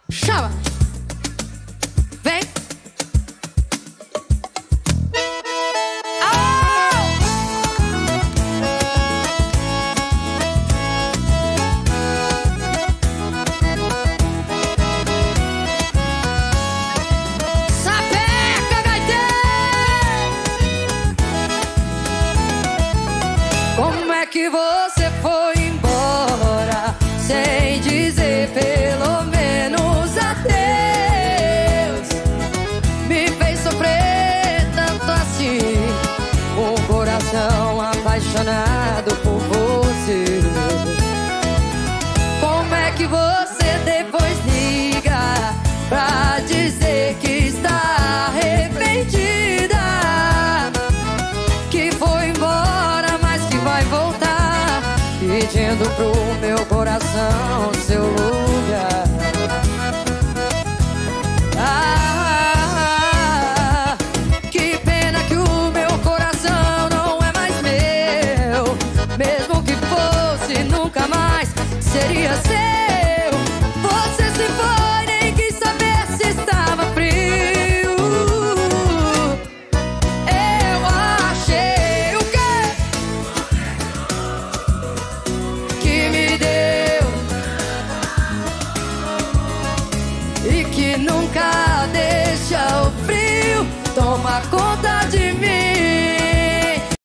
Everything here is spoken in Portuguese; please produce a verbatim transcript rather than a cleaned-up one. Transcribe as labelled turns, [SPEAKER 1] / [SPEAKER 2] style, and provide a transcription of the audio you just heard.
[SPEAKER 1] Chama! Vem! Sapeca, gaiteiro! Como é que você foi embora sem dizer pelo menos adeus? Me fez sofrer tanto assim, um coração apaixonado por você. Como é que você depois liga pra dizer que está arrependida, que foi embora, mas que vai voltar, pedindo pro meu coração ser